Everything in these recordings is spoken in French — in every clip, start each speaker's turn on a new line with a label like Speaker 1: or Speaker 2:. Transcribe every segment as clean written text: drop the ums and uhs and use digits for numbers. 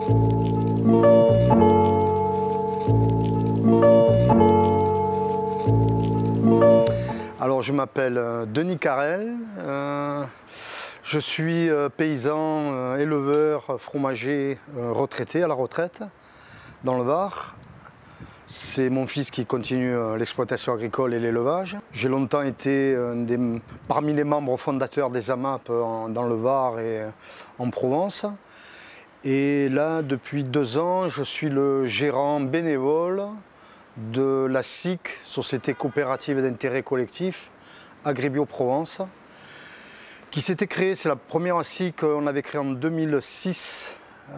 Speaker 1: Alors, je m'appelle Denis Carrel, je suis paysan, éleveur, fromager retraité à la retraite dans le Var. C'est mon fils qui continue l'exploitation agricole et l'élevage. J'ai longtemps été parmi les membres fondateurs des AMAP dans le Var et en Provence. Et là, depuis 2 ans, je suis le gérant bénévole de la SIC, Société coopérative d'intérêt collectif, Agribio Provence, qui s'était créée, c'est la première SIC qu'on avait créée en 2006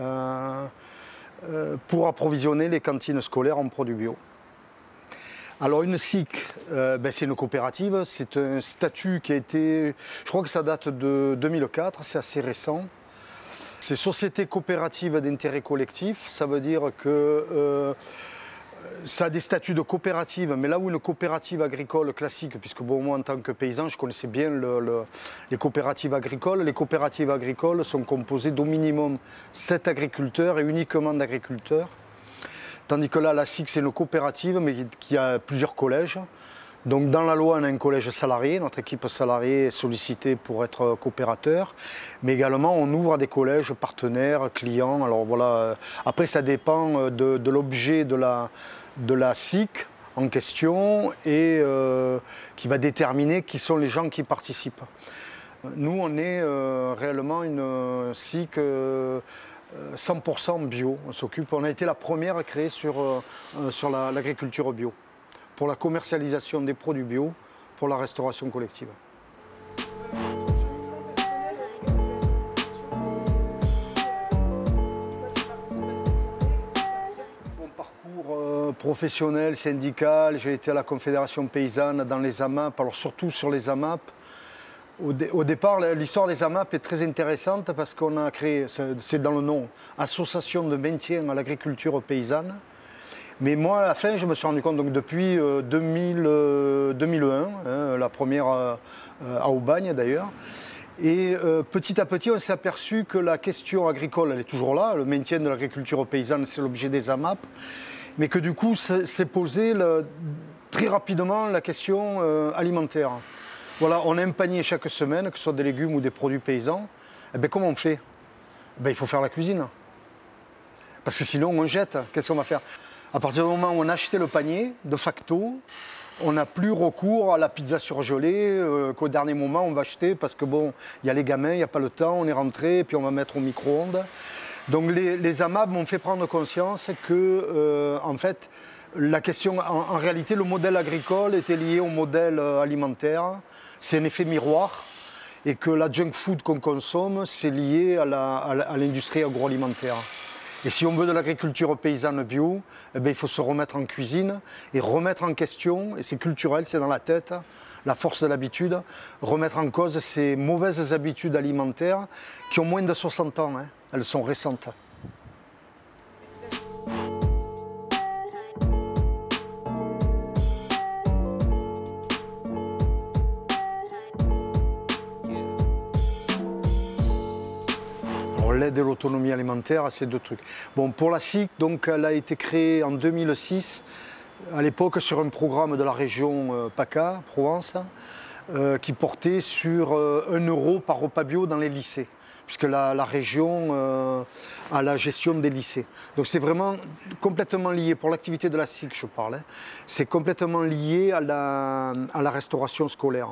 Speaker 1: pour approvisionner les cantines scolaires en produits bio. Alors une SIC, c'est une coopérative, c'est un statut qui a été, je crois que ça date de 2004, c'est assez récent. C'est Société coopérative d'intérêt collectif, ça veut dire que ça a des statuts de coopérative, mais là où une coopérative agricole classique, puisque bon, moi en tant que paysan, je connaissais bien les coopératives agricoles. Les coopératives agricoles sont composées d'au minimum 7 agriculteurs et uniquement d'agriculteurs. Tandis que là, la SIC, c'est une coopérative, mais qui a plusieurs collèges. Donc dans la loi, on a un collège salarié, notre équipe salariée est sollicitée pour être coopérateur, mais également on ouvre à des collèges partenaires, clients. Alors voilà, après ça dépend de l'objet de la SIC en question et qui va déterminer qui sont les gens qui participent. Nous, on est réellement une SIC 100% bio. On a été la première à créer sur l'agriculture bio, pour la commercialisation des produits bio, pour la restauration collective. Mon parcours professionnel, syndical, j'ai été à la Confédération paysanne dans les AMAP, alors surtout sur les AMAP. Au départ, l'histoire des AMAP est très intéressante parce qu'on a créé, c'est dans le nom, Association de maintien à l'agriculture paysanne. Mais moi, à la fin, je me suis rendu compte, donc depuis 2001, la première à Aubagne d'ailleurs, et petit à petit, on s'est aperçu que la question agricole, elle est toujours là, le maintien de l'agriculture paysanne, c'est l'objet des AMAP, mais que du coup, s'est posé très rapidement la question alimentaire. Voilà, on a un panier chaque semaine, que ce soit des légumes ou des produits paysans. Eh bien, comment on fait? Il faut faire la cuisine. Parce que sinon, on jette. Qu'est-ce qu'on va faire? À partir du moment où on a acheté le panier, de facto, on n'a plus recours à la pizza surgelée qu'au dernier moment on va acheter parce que bon, il y a les gamins, il n'y a pas le temps, on est rentré et puis on va mettre au micro-ondes. Donc les AMAP m'ont fait prendre conscience que, en fait, la question, en réalité, le modèle agricole était lié au modèle alimentaire. C'est un effet miroir et que la junk food qu'on consomme, c'est lié à l'industrie agroalimentaire. Et si on veut de l'agriculture paysanne bio, il faut se remettre en cuisine et remettre en question, et c'est culturel, c'est dans la tête, la force de l'habitude, remettre en cause ces mauvaises habitudes alimentaires qui ont moins de 60 ans, hein. Elles sont récentes. L'aide et l'autonomie alimentaire, c'est 2 trucs. Bon, pour la SIC, donc, elle a été créée en 2006, à l'époque sur un programme de la région PACA, Provence, qui portait sur 1 € par repas bio dans les lycées, puisque la région a la gestion des lycées. Donc c'est vraiment complètement lié, pour l'activité de la SIC je parle, hein, c'est complètement lié à la restauration scolaire.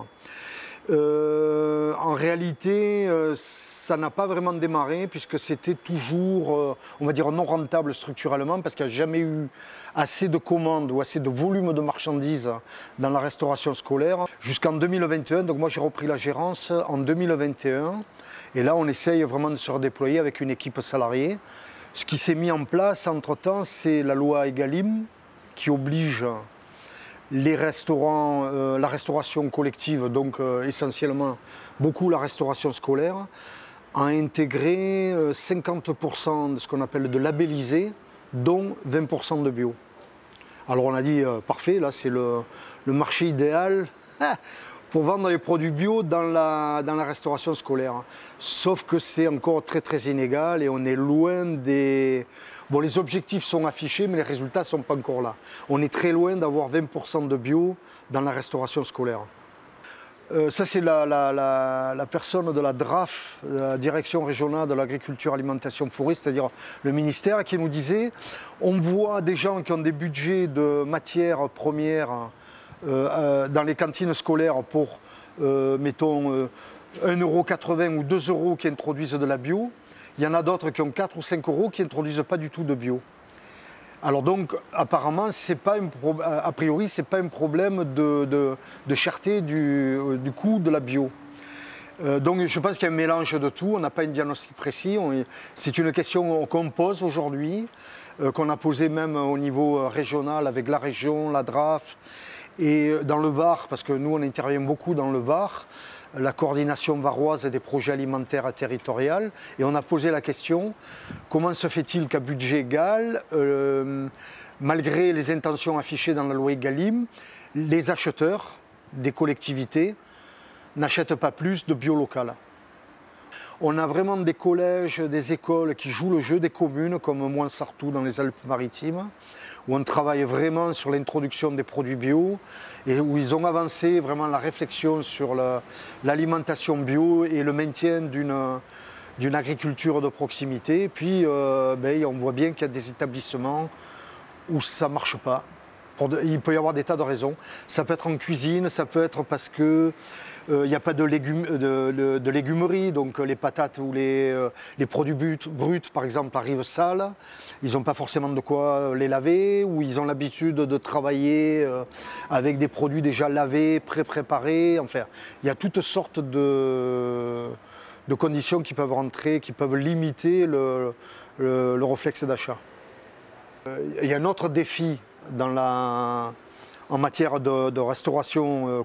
Speaker 1: En réalité, ça n'a pas vraiment démarré puisque c'était toujours, on va dire, non rentable structurellement parce qu'il n'y a jamais eu assez de commandes ou assez de volume de marchandises dans la restauration scolaire jusqu'en 2021. Donc moi j'ai repris la gérance en 2021 et là on essaye vraiment de se redéployer avec une équipe salariée. Ce qui s'est mis en place entre-temps, c'est la loi Egalim qui oblige les restaurants, la restauration collective, donc essentiellement beaucoup la restauration scolaire, a intégré 50% de ce qu'on appelle de labellisé, dont 20% de bio. Alors on a dit parfait, là c'est le marché idéal pour vendre les produits bio dans la restauration scolaire. Sauf que c'est encore très très inégal et on est loin des... Bon, les objectifs sont affichés, mais les résultats ne sont pas encore là. On est très loin d'avoir 20% de bio dans la restauration scolaire. Ça, c'est la personne de la DRAF, de la Direction régionale de l'agriculture, alimentation, forêt, c'est-à-dire le ministère, qui nous disait on voit des gens qui ont des budgets de matières premières dans les cantines scolaires pour, mettons, 1,80 € ou 2 € qui introduisent de la bio. Il y en a d'autres qui ont 4 ou 5 € qui n'introduisent pas du tout de bio. Alors donc, apparemment, a priori, ce n'est pas un problème de cherté du coût de la bio. Donc je pense qu'il y a un mélange de tout, on n'a pas un diagnostic précis. C'est une question qu'on pose aujourd'hui, qu'on a posée même au niveau régional avec la région, la DRAF, et dans le Var, parce que nous on intervient beaucoup dans le Var, la coordination varoise des projets alimentaires territoriaux, et on a posé la question, comment se fait-il qu'à budget égal, malgré les intentions affichées dans la loi Egalim, les acheteurs des collectivités n'achètent pas plus de bio local. On a vraiment des collèges, des écoles qui jouent le jeu des communes, comme Moinsartou dans les Alpes-Maritimes, où on travaille vraiment sur l'introduction des produits bio et où ils ont avancé vraiment la réflexion sur l'alimentation bio et le maintien d'une agriculture de proximité. Et puis on voit bien qu'il y a des établissements où ça ne marche pas. Il peut y avoir des tas de raisons. Ça peut être en cuisine, ça peut être parce que il n'y a pas de légumerie, donc les patates ou les produits bruts, par exemple, arrivent sales. Ils n'ont pas forcément de quoi les laver, ou ils ont l'habitude de travailler avec des produits déjà lavés, pré-préparés. Enfin, il y a toutes sortes de conditions qui peuvent rentrer, qui peuvent limiter le réflexe d'achat. Il y a un autre défi en matière de restauration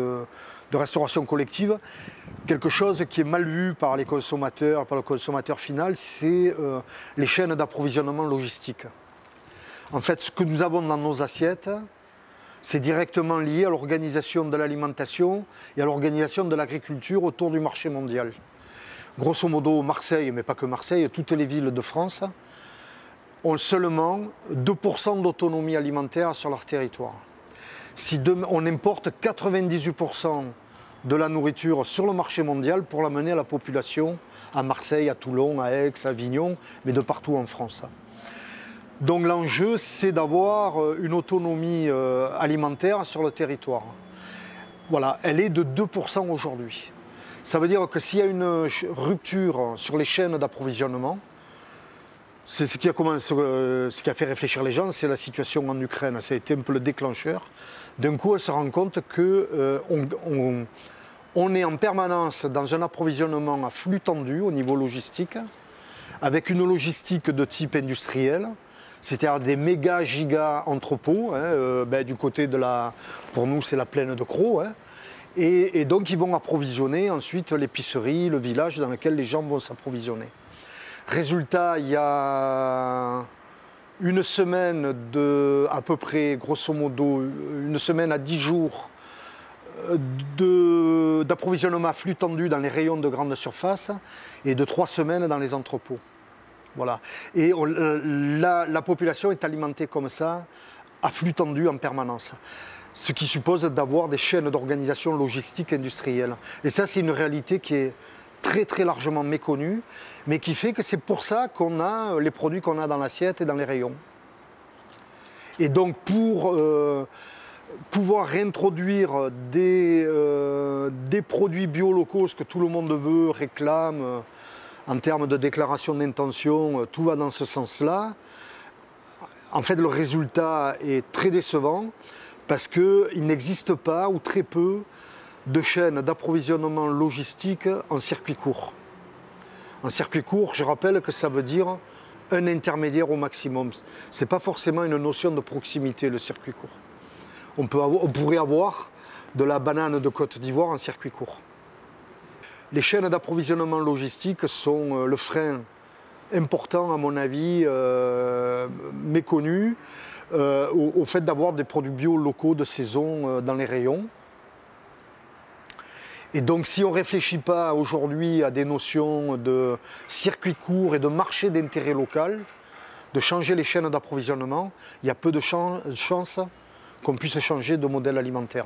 Speaker 1: collective, quelque chose qui est mal vu par les consommateurs, par le consommateur final, c'est les chaînes d'approvisionnement logistique. En fait, ce que nous avons dans nos assiettes, c'est directement lié à l'organisation de l'alimentation et à l'organisation de l'agriculture autour du marché mondial. Grosso modo, Marseille, mais pas que Marseille, toutes les villes de France ont seulement 2% d'autonomie alimentaire sur leur territoire. Si on importe 98% de la nourriture sur le marché mondial pour l'amener à la population, à Marseille, à Toulon, à Aix, à Avignon, mais de partout en France. Donc l'enjeu, c'est d'avoir une autonomie alimentaire sur le territoire. Voilà, elle est de 2% aujourd'hui. Ça veut dire que s'il y a une rupture sur les chaînes d'approvisionnement, c'est ce qui a fait réfléchir les gens, c'est la situation en Ukraine. Ça a été un peu le déclencheur. D'un coup, on se rend compte qu'on est en permanence dans un approvisionnement à flux tendu au niveau logistique, avec une logistique de type industriel, c'est-à-dire des méga giga entrepôts, du côté pour nous c'est la plaine de Crau, et donc ils vont approvisionner ensuite l'épicerie, le village dans lequel les gens vont s'approvisionner. Résultat, il y a une semaine à peu près, grosso modo, une semaine à 10 jours d'approvisionnement à flux tendu dans les rayons de grande surface et de 3 semaines dans les entrepôts. Voilà. Et la population est alimentée comme ça, à flux tendu en permanence. Ce qui suppose d'avoir des chaînes d'organisation logistique industrielle. Et ça, c'est une réalité qui est très très largement méconnue, mais qui fait que c'est pour ça qu'on a les produits qu'on a dans l'assiette et dans les rayons. Et donc pour pouvoir réintroduire des produits bio locaux, ce que tout le monde veut, réclame, en termes de déclaration d'intention, tout va dans ce sens-là. En fait, le résultat est très décevant parce qu'il n'existe pas ou très peu de chaînes d'approvisionnement logistique en circuit court. En circuit court, je rappelle que ça veut dire un intermédiaire au maximum. Ce n'est pas forcément une notion de proximité, le circuit court. On pourrait avoir de la banane de Côte d'Ivoire en circuit court. Les chaînes d'approvisionnement logistique sont le frein important, à mon avis, méconnu, au fait d'avoir des produits bio locaux de saison dans les rayons. Et donc si on ne réfléchit pas aujourd'hui à des notions de circuit court et de marché d'intérêt local, de changer les chaînes d'approvisionnement, il y a peu de chances qu'on puisse changer de modèle alimentaire.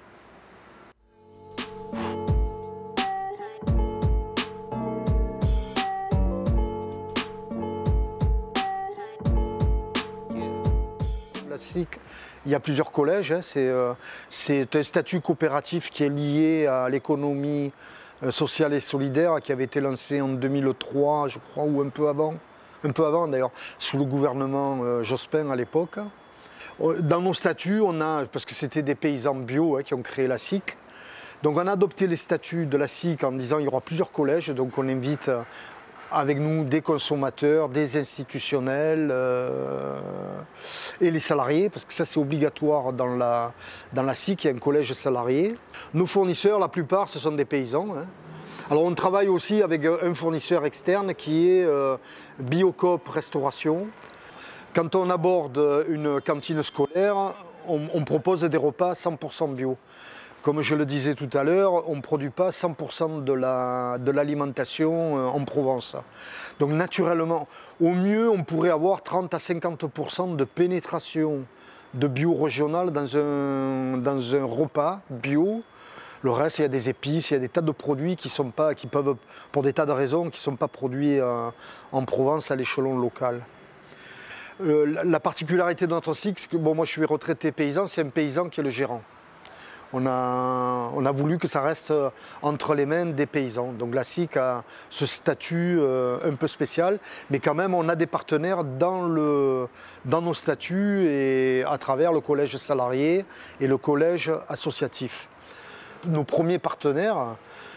Speaker 1: La SIC, il y a plusieurs collèges, hein. C'est un statut coopératif qui est lié à l'économie sociale et solidaire qui avait été lancé en 2003, je crois, ou un peu avant d'ailleurs, sous le gouvernement Jospin à l'époque. Dans nos statuts, parce que c'était des paysans bio qui ont créé la SIC, donc on a adopté les statuts de la SIC en disant qu'il y aura plusieurs collèges, donc on invite avec nous des consommateurs, des institutionnels et les salariés, parce que ça c'est obligatoire dans la SIC, il y a un collège salarié. Nos fournisseurs, la plupart, ce sont des paysans. Hein. Alors on travaille aussi avec un fournisseur externe qui est Biocoop Restauration. Quand on aborde une cantine scolaire, on propose des repas 100% bio. Comme je le disais tout à l'heure, on ne produit pas 100% de l'alimentation en Provence. Donc naturellement, au mieux, on pourrait avoir 30 à 50% de pénétration de bio régional dans un repas bio. Le reste, il y a des épices, il y a des tas de produits qui peuvent, pour des tas de raisons, qui ne sont pas produits en Provence à l'échelon local. La particularité de notre SIC, c'est que moi je suis retraité paysan, c'est un paysan qui est le gérant. On a voulu que ça reste entre les mains des paysans. Donc la SIC a ce statut un peu spécial, mais quand même on a des partenaires dans nos statuts et à travers le collège salarié et le collège associatif. Nos premiers partenaires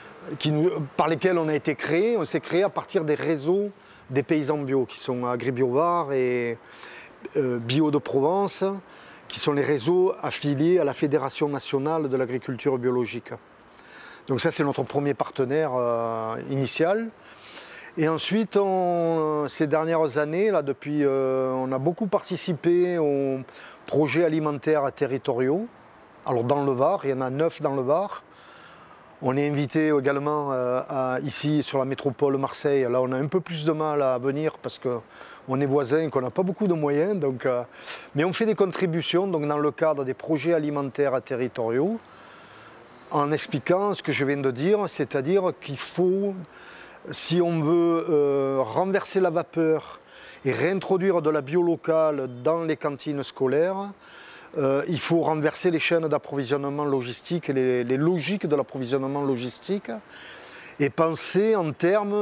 Speaker 1: par lesquels on a été créé, on s'est créé à partir des réseaux des paysans bio, qui sont AgriBioVar et Bio de Provence, qui sont les réseaux affiliés à la Fédération nationale de l'agriculture biologique. Donc ça c'est notre premier partenaire initial. Et ensuite, ces dernières années, là, on a beaucoup participé aux projets alimentaires territoriaux. Alors dans le Var, il y en a 9 dans le Var. On est invité également ici sur la métropole Marseille. Là, on a un peu plus de mal à venir parce qu'on est voisins et qu'on n'a pas beaucoup de moyens. Mais on fait des contributions donc, dans le cadre des projets alimentaires territoriaux en expliquant ce que je viens de dire, c'est-à-dire qu'il faut, si on veut renverser la vapeur et réintroduire de la bio locale dans les cantines scolaires, il faut renverser les chaînes d'approvisionnement logistique et les logiques de l'approvisionnement logistique et penser en termes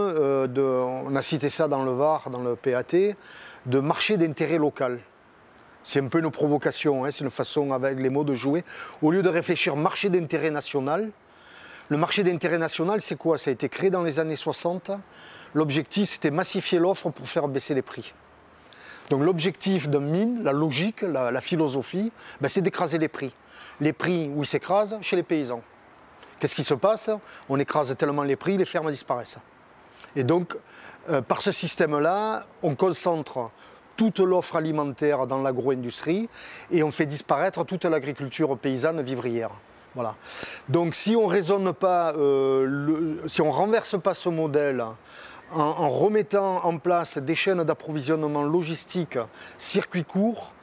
Speaker 1: on a cité ça dans le Var, dans le PAT, de marché d'intérêt local. C'est un peu une provocation, hein, c'est une façon avec les mots de jouer. Au lieu de réfléchir marché d'intérêt national, le marché d'intérêt national c'est quoi? Ça a été créé dans les années 60. L'objectif c'était massifier l'offre pour faire baisser les prix. Donc l'objectif d'un mine, la logique, la philosophie, c'est d'écraser les prix. Les prix où ils s'écrasent, chez les paysans. Qu'est-ce qui se passe? On écrase tellement les prix, les fermes disparaissent. Et donc, par ce système-là, on concentre toute l'offre alimentaire dans l'agro-industrie et on fait disparaître toute l'agriculture paysanne vivrière. Voilà. Donc si on raisonne pas, si on ne renverse pas ce modèle, en remettant en place des chaînes d'approvisionnement logistique, circuit court,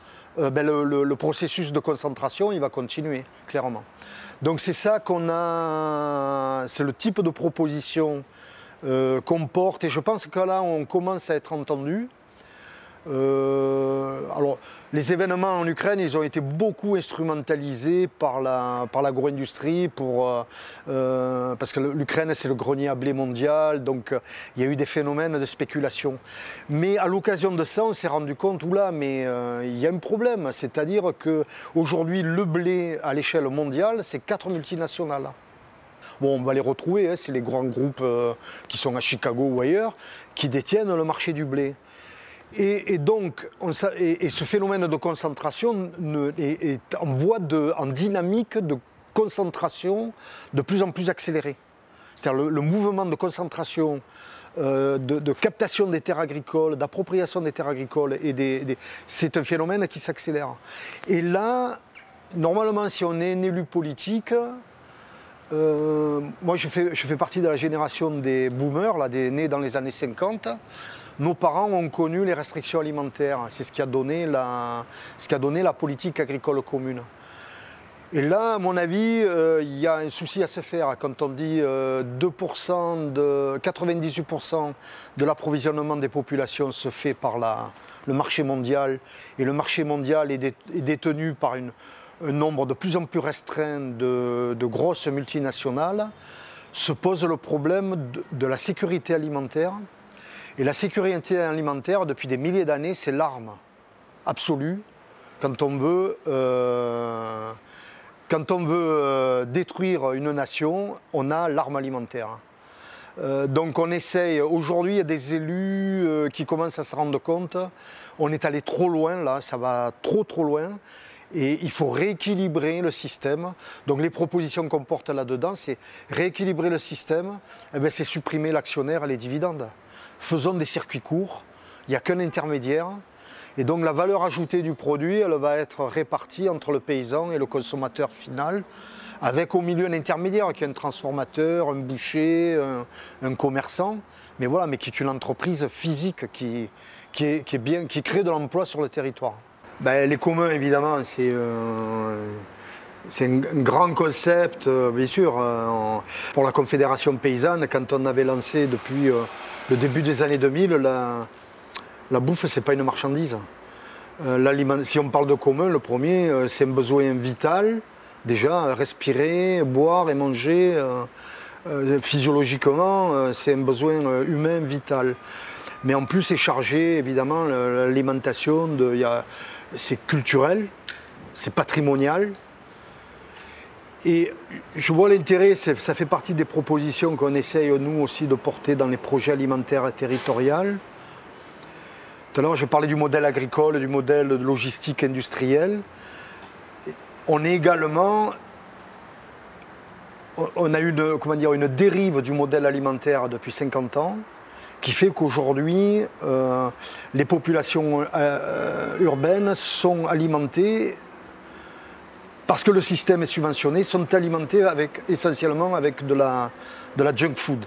Speaker 1: le processus de concentration il va continuer, clairement. Donc c'est ça c'est le type de proposition qu'on porte et je pense que là on commence à être entendu. Alors, les événements en Ukraine, ils ont été beaucoup instrumentalisés par l'agro-industrie parce que l'Ukraine, c'est le grenier à blé mondial, donc il y a eu des phénomènes de spéculation. Mais à l'occasion de ça, on s'est rendu compte, mais il y a un problème, c'est-à-dire qu'aujourd'hui, le blé à l'échelle mondiale, c'est 4 multinationales. Bon, on va les retrouver, hein, c'est les grands groupes qui sont à Chicago ou ailleurs, qui détiennent le marché du blé. Et donc, ce phénomène de concentration est en dynamique de concentration de plus en plus accélérée. C'est-à-dire le mouvement de concentration, de captation des terres agricoles, d'appropriation des terres agricoles, c'est un phénomène qui s'accélère. Et là, normalement, si on est un élu politique, Moi, je fais partie de la génération des boomers, là, nés dans les années 50. Nos parents ont connu les restrictions alimentaires. C'est ce qui a donné la politique agricole commune. Et là, à mon avis, il y a un souci à se faire quand on dit 98% de l'approvisionnement des populations se fait par le marché mondial. Et le marché mondial est détenu par un nombre de plus en plus restreint de grosses multinationales. Se pose le problème de la sécurité alimentaire. Et la sécurité alimentaire, depuis des milliers d'années, c'est l'arme absolue quand on veut détruire une nation, on a l'arme alimentaire. Donc on essaye, aujourd'hui il y a des élus qui commencent à se rendre compte, on est allé trop loin là, ça va trop loin. Et il faut rééquilibrer le système. Donc les propositions qu'on porte là-dedans, c'est rééquilibrer le système, c'est supprimer l'actionnaire et les dividendes. Faisons des circuits courts, il n'y a qu'un intermédiaire. Et donc la valeur ajoutée du produit, elle va être répartie entre le paysan et le consommateur final, avec au milieu un intermédiaire qui est un transformateur, un boucher, un commerçant, mais voilà, mais qui est une entreprise physique qui crée de l'emploi sur le territoire. Ben, les communs, évidemment, c'est un grand concept, bien sûr. Pour la Confédération paysanne, quand on avait lancé depuis le début des années 2000, la bouffe, ce n'est pas une marchandise. Si on parle de commun, le premier, c'est un besoin vital. Déjà, respirer, boire et manger, physiologiquement, c'est un besoin humain vital. Mais en plus, c'est chargé, évidemment, l'alimentation, c'est culturel, c'est patrimonial. Et je vois l'intérêt, ça fait partie des propositions qu'on essaye, nous aussi, de porter dans les projets alimentaires territoriaux. Tout à l'heure, je parlais du modèle agricole, du modèle de logistique industrielle. On a une dérive du modèle alimentaire depuis 50 ans qui fait qu'aujourd'hui, les populations urbaines sont alimentées, parce que le système est subventionné, sont alimentées essentiellement avec de la junk food.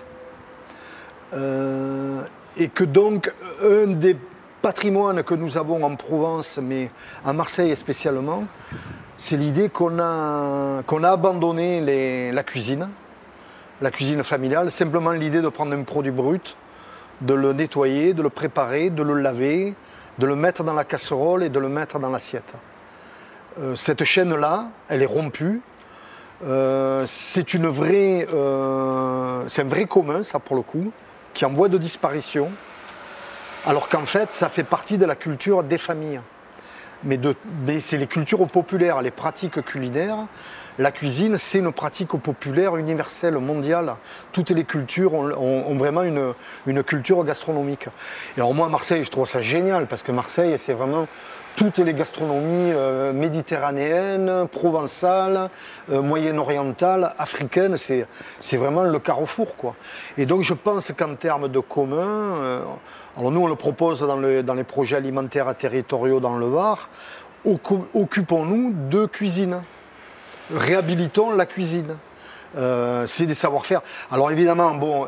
Speaker 1: Et que donc, un des patrimoines que nous avons en Provence, mais à Marseille spécialement, c'est l'idée qu'on a abandonné la cuisine familiale, simplement l'idée de prendre un produit brut, de le nettoyer, de le préparer, de le laver, de le mettre dans la casserole et de le mettre dans l'assiette. Cette chaîne-là, elle est rompue. C'est un vrai commun, ça pour le coup, qui est en voie de disparition, alors qu'en fait, ça fait partie de la culture des familles. Mais c'est les cultures populaires, les pratiques culinaires. La cuisine, c'est une pratique populaire, universelle, mondiale. Toutes les cultures ont vraiment une culture gastronomique. Et alors moi, à Marseille, je trouve ça génial, parce que Marseille, c'est vraiment toutes les gastronomies méditerranéennes, provençales, moyen-orientales, africaines, c'est vraiment le carrefour, quoi. Et donc je pense qu'en termes de commun, alors nous on le propose dans les projets alimentaires territoriaux dans le Var, occupons-nous de cuisine, réhabilitons la cuisine. C'est des savoir-faire. Alors évidemment, bon,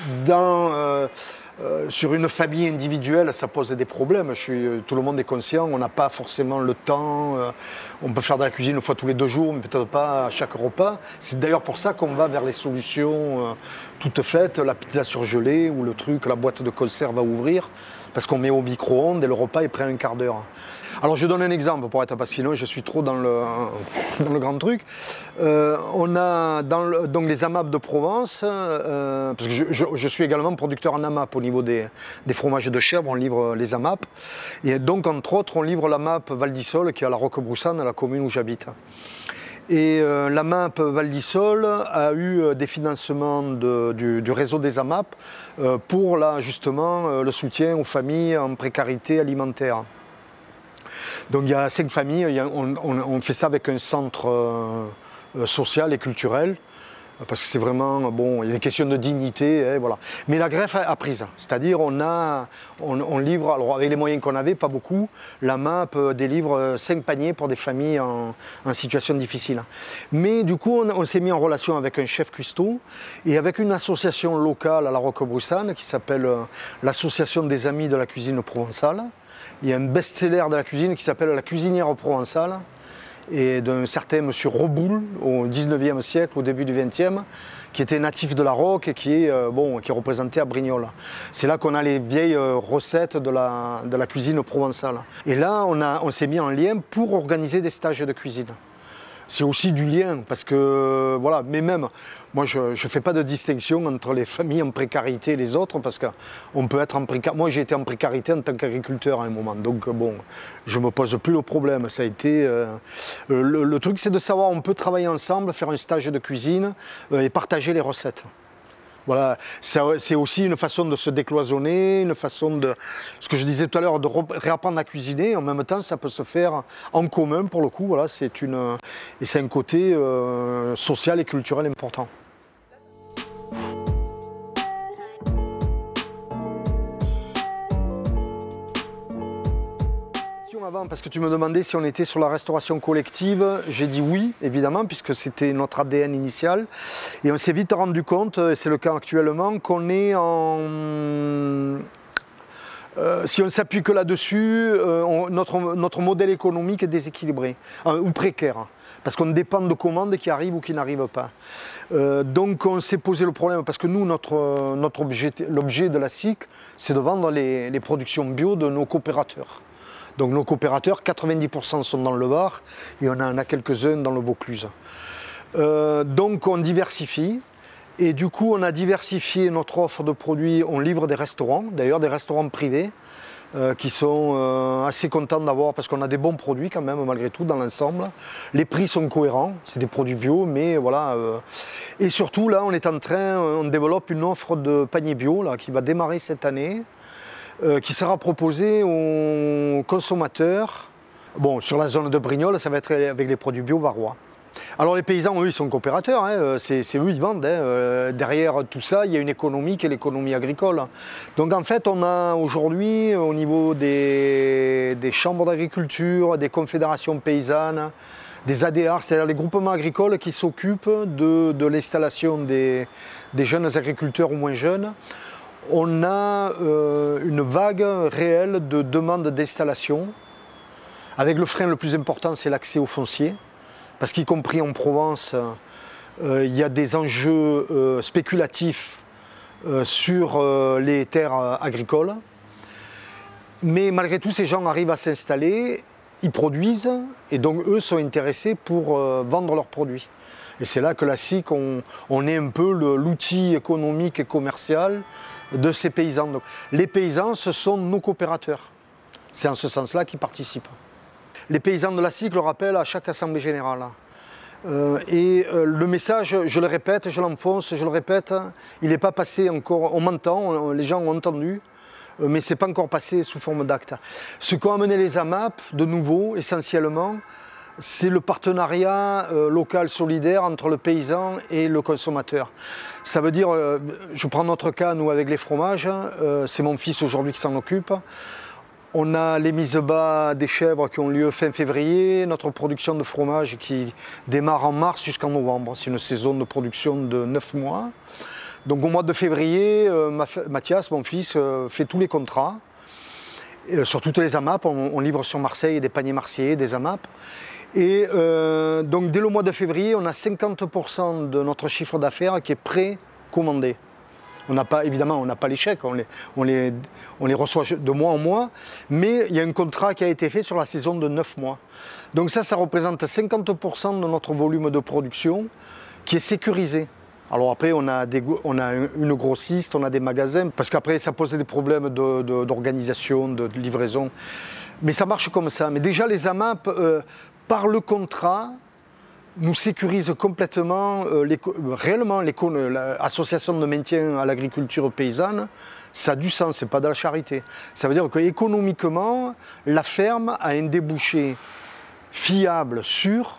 Speaker 1: sur une famille individuelle, ça pose des problèmes. Tout le monde est conscient, on n'a pas forcément le temps. On peut faire de la cuisine une fois tous les 2 jours, mais peut-être pas à chaque repas. C'est d'ailleurs pour ça qu'on va vers les solutions toutes faites, la pizza surgelée ou le truc, la boîte de conserve à ouvrir, parce qu'on met au micro-ondes et le repas est prêt en un quart d'heure. Alors je donne un exemple pour être, parce que sinon je suis trop dans le grand truc. On a donc les AMAP de Provence, parce que je suis également producteur en AMAP au niveau des fromages de chèvre, on livre les AMAP. Et donc entre autres on livre l'AMAP Val d'Isole qui est à la Roquebroussanne, la commune où j'habite. Et l'AMAP Val d'Isole a eu des financements du réseau des AMAP pour justement le soutien aux familles en précarité alimentaire. Donc il y a 5 familles, on fait ça avec un centre social et culturel parce que c'est vraiment, bon, il y a des questions de dignité, hein, voilà. Mais la greffe a prise, c'est-à-dire on livre, alors avec les moyens qu'on avait, pas beaucoup, la MAP délivre 5 paniers pour des familles en situation difficile. Mais du coup, on s'est mis en relation avec un chef cuistot et avec une association locale à la Roquebressane qui s'appelle l'Association des Amis de la Cuisine Provençale. Il y a un best-seller de la cuisine qui s'appelle La Cuisinière Provençale, et d'un certain monsieur Roboul au 19e siècle, au début du 20e, qui était natif de la Roque et qui est représenté à Brignoles. C'est là qu'on a les vieilles recettes de la cuisine provençale. Et là, on s'est mis en lien pour organiser des stages de cuisine. C'est aussi du lien, parce que, voilà, mais même, moi je ne fais pas de distinction entre les familles en précarité et les autres, parce qu'on peut être en précarité. Moi j'ai été en précarité en tant qu'agriculteur à un moment, donc bon, je ne me pose plus le problème. Ça a été, le truc c'est de savoir, on peut travailler ensemble, faire un stage de cuisine et partager les recettes. Voilà, c'est aussi une façon de se décloisonner, une façon de, ce que je disais tout à l'heure, de réapprendre à cuisiner. En même temps, ça peut se faire en commun pour le coup. Voilà, c'est un côté social et culturel important. Avant, parce que tu me demandais si on était sur la restauration collective, j'ai dit oui, évidemment, puisque c'était notre ADN initial. Et on s'est vite rendu compte, et c'est le cas actuellement, qu'on est en... si on ne s'appuie que là-dessus, notre modèle économique est déséquilibré, ou précaire, parce qu'on dépend de commandes qui arrivent ou qui n'arrivent pas. Donc on s'est posé le problème, parce que nous, l'objet de la SIC, c'est de vendre les productions bio de nos coopérateurs. Donc nos coopérateurs, 90% sont dans le Var et on en a quelques-uns dans le Vaucluse. Donc on diversifie et du coup on a diversifié notre offre de produits. On livre des restaurants, d'ailleurs des restaurants privés qui sont assez contents d'avoir, parce qu'on a des bons produits quand même malgré tout dans l'ensemble. Les prix sont cohérents, c'est des produits bio, mais voilà. Et surtout là on développe une offre de panier bio là, qui va démarrer cette année. Qui sera proposé aux consommateurs. Bon, sur la zone de Brignoles, ça va être avec les produits bio varois. Alors les paysans, eux, ils sont coopérateurs, hein, c'est eux, ils vendent. Hein. Derrière tout ça, il y a une économie qui est l'économie agricole. Donc en fait, on a aujourd'hui, au niveau des chambres d'agriculture, des confédérations paysannes, des ADR, c'est-à-dire les groupements agricoles qui s'occupent de l'installation des jeunes agriculteurs ou moins jeunes, on a une vague réelle de demandes d'installation. Avec le frein le plus important, c'est l'accès au foncier. Parce qu'y compris en Provence, il y a des enjeux spéculatifs sur les terres agricoles. Mais malgré tout, ces gens arrivent à s'installer, ils produisent, et donc eux sont intéressés pour vendre leurs produits. Et c'est là que la SIC, on est un peu l'outil économique et commercial de ces paysans. Donc, les paysans, ce sont nos coopérateurs. C'est en ce sens-là qu'ils participent. Les paysans de la SIC le rappellent à chaque assemblée générale. Le message, je le répète, je l'enfonce, je le répète, il n'est pas passé encore, on m'entend, les gens ont entendu, mais ce n'est pas encore passé sous forme d'acte. Ce qu'ont amené les AMAP, de nouveau, essentiellement, c'est le partenariat local solidaire entre le paysan et le consommateur. Ça veut dire, je prends notre cas, nous, avec les fromages, c'est mon fils aujourd'hui qui s'en occupe. On a les mises bas des chèvres qui ont lieu fin février, notre production de fromage qui démarre en mars jusqu'en novembre. C'est une saison de production de 9 mois. Donc au mois de février, Mathias, mon fils, fait tous les contrats. Sur toutes les AMAP, on livre sur Marseille des paniers marseillais, des AMAP. Et donc dès le mois de février, on a 50% de notre chiffre d'affaires qui est précommandé. Évidemment, on n'a pas les chèques, on les reçoit de mois en mois, mais il y a un contrat qui a été fait sur la saison de 9 mois. Donc ça représente 50% de notre volume de production qui est sécurisé. Alors après, on a une grossiste, on a des magasins, parce qu'après, ça posait des problèmes d'organisation, de livraison. Mais ça marche comme ça. Mais déjà, les AMAP, par le contrat, nous sécurisent complètement, réellement, l'association de maintien à l'agriculture paysanne. Ça a du sens, ce n'est pas de la charité. Ça veut dire qu'économiquement, la ferme a un débouché fiable, sûr,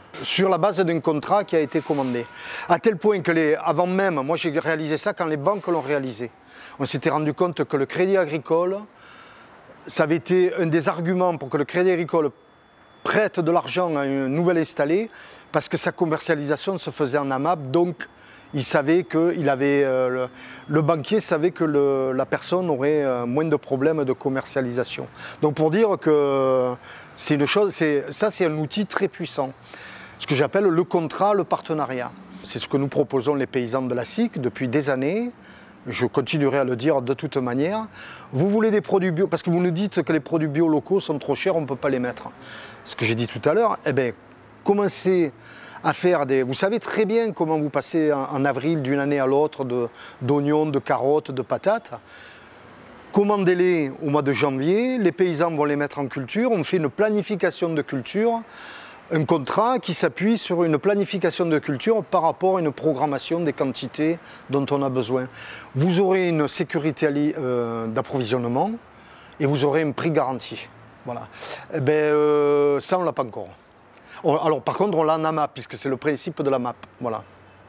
Speaker 1: sur la base d'un contrat qui a été commandé. À tel point que avant même, moi j'ai réalisé ça quand les banques l'ont réalisé. On s'était rendu compte que le crédit agricole, ça avait été un des arguments pour que le crédit agricole prête de l'argent à un nouvel installé, parce que sa commercialisation se faisait en AMAP, donc il savait que le banquier savait que la personne aurait moins de problèmes de commercialisation. Donc pour dire que c'est une chose, ça c'est un outil très puissant. Ce que j'appelle le contrat, le partenariat. C'est ce que nous proposons les paysans de la SIC depuis des années. Je continuerai à le dire de toute manière. Vous voulez des produits bio, parce que vous nous dites que les produits bio locaux sont trop chers, on ne peut pas les mettre. Ce que j'ai dit tout à l'heure, eh bien, commencez à faire des... Vous savez très bien comment vous passez en avril d'une année à l'autre d'oignons, de carottes, de patates. Commandez-les au mois de janvier, les paysans vont les mettre en culture, on fait une planification de culture, un contrat qui s'appuie sur une planification de culture par rapport à une programmation des quantités dont on a besoin. Vous aurez une sécurité d'approvisionnement et vous aurez un prix garanti. Voilà. Eh bien, ça, on ne l'a pas encore. Alors, par contre, on l'a en AMAP, puisque c'est le principe de la MAP. Voilà.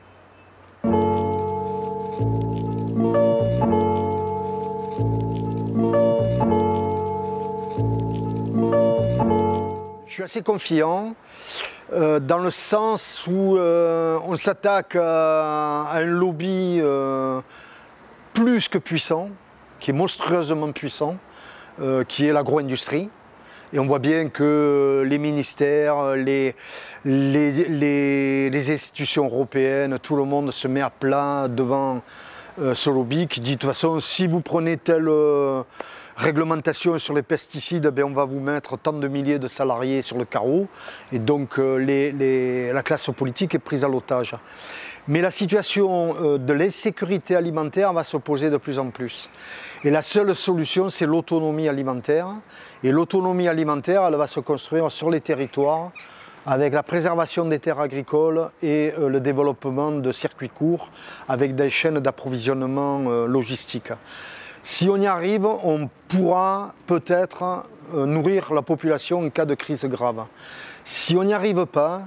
Speaker 1: Je suis assez confiant dans le sens où on s'attaque à un lobby plus que puissant, qui est monstrueusement puissant, qui est l'agro-industrie. Et on voit bien que les ministères, les institutions européennes, tout le monde se met à plat devant ce lobby qui dit de toute façon, si vous prenez telle réglementation sur les pesticides, ben on va vous mettre tant de milliers de salariés sur le carreau. Et donc la classe politique est prise à l'otage. Mais la situation de l'insécurité alimentaire va se poser de plus en plus. Et la seule solution, c'est l'autonomie alimentaire. Et l'autonomie alimentaire, elle va se construire sur les territoires avec la préservation des terres agricoles et le développement de circuits courts avec des chaînes d'approvisionnement logistiques. Si on y arrive, on pourra peut-être nourrir la population en cas de crise grave. Si on n'y arrive pas,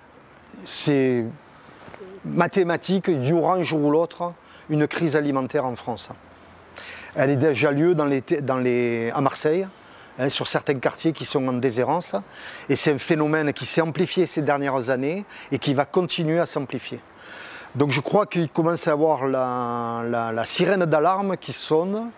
Speaker 1: c'est mathématique, il y aura un jour ou l'autre une crise alimentaire en France. Elle est déjà lieu à Marseille, hein, sur certains quartiers qui sont en déshérence. Et c'est un phénomène qui s'est amplifié ces dernières années et qui va continuer à s'amplifier. Donc je crois qu'il commence à y avoir la sirène d'alarme qui sonne.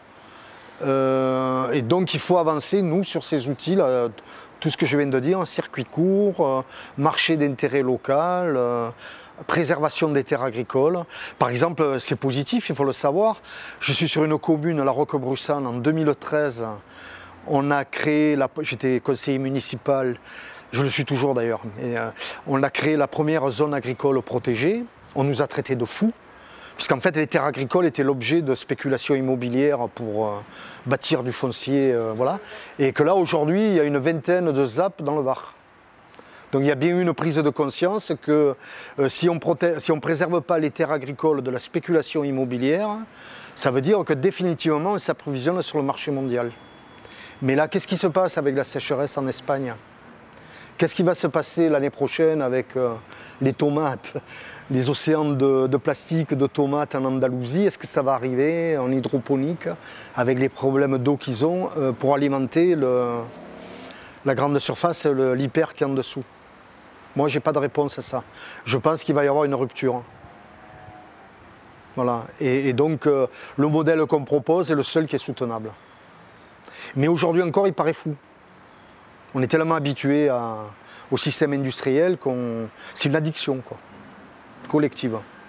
Speaker 1: Et donc il faut avancer, nous, sur ces outils, là, tout ce que je viens de dire, circuit court, marché d'intérêt local, préservation des terres agricoles. Par exemple, c'est positif, il faut le savoir. Je suis sur une commune, la Roquebrussan, en 2013. On a créé, j'étais conseiller municipal, je le suis toujours d'ailleurs, on a créé la première zone agricole protégée. On nous a traités de fous, puisqu'en fait les terres agricoles étaient l'objet de spéculations immobilières pour bâtir du foncier, voilà. Et que là aujourd'hui, il y a une vingtaine de ZAP dans le Var. Donc il y a bien eu une prise de conscience que si on ne préserve pas les terres agricoles de la spéculation immobilière, ça veut dire que définitivement on s'approvisionne sur le marché mondial. Mais là, qu'est-ce qui se passe avec la sécheresse en Espagne? Qu'est-ce qui va se passer l'année prochaine avec les tomates, les océans de plastique de tomates en Andalousie? Est-ce que ça va arriver en hydroponique avec les problèmes d'eau qu'ils ont pour alimenter la grande surface, l'hyper qui est en dessous? Moi, je n'ai pas de réponse à ça. Je pense qu'il va y avoir une rupture. Voilà. Et donc, le modèle qu'on propose est le seul qui est soutenable. Mais aujourd'hui encore, il paraît fou. On est tellement habitué au système industriel c'est une addiction, quoi, collective.